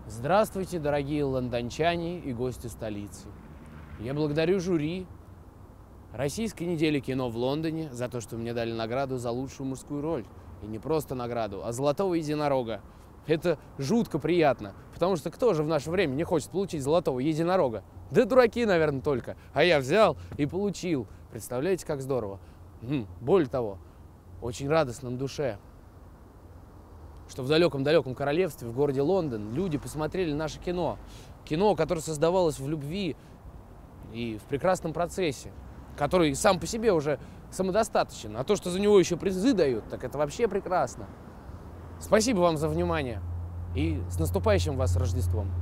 Здравствуйте, дорогие лондончане и гости столицы. Я благодарю жюри Российской недели кино в Лондоне за то, что мне дали награду за лучшую мужскую роль. И не просто награду, а золотого единорога. Это жутко приятно, потому что кто же в наше время не хочет получить золотого единорога? Да дураки, наверное, только. А я взял и получил. Представляете, как здорово? Более того, очень радостно на душе, что в далеком-далеком королевстве, в городе Лондон, люди посмотрели наше кино. Кино, которое создавалось в любви и в прекрасном процессе, который сам по себе уже самодостаточен. А то, что за него еще призы дают, так это вообще прекрасно. Спасибо вам за внимание и с наступающим вас Рождеством.